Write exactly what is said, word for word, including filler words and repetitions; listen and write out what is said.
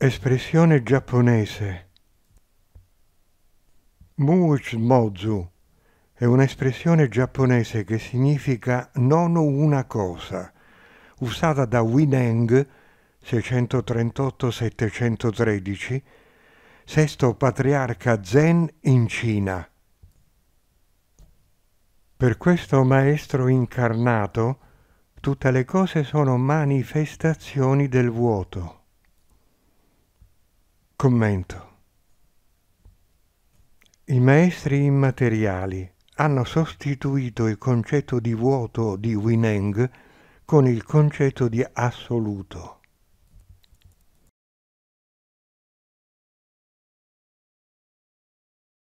Espressione giapponese. Muichimozu è un'espressione giapponese che significa non una cosa, usata da Huineng seicentotrentotto settecentotredici, sesto patriarca Zen in Cina. Per questo maestro incarnato, tutte le cose sono manifestazioni del vuoto. Commento. I maestri immateriali hanno sostituito il concetto di vuoto di Huineng con il concetto di assoluto.